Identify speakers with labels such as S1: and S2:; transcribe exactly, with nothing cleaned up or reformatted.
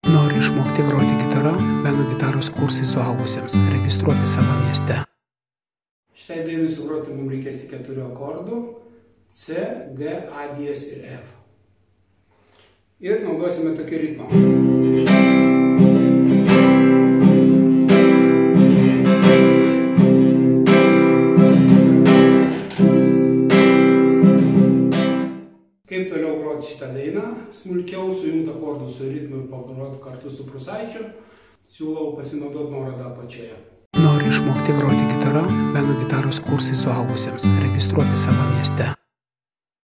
S1: Nori išmokti groti gitarą? Beno gitaros kursai suaugusiems. Registruoti savo mieste.
S2: Šitai dainai sugroti mums reikės tik keturių akordų C, G, A diez ir F. Ir naudosime tokį ritmą. Kaip toliau groti šitą dainą, smulkiau sujungti akordus su ritmu ir pagroti kartu su prūsaičiu, siūlau pasinaudoti nuorodą apačioje.
S1: Nori išmokti groti gitarą? Beno gitaros kursai suaugusiems. Registruoti savo mieste.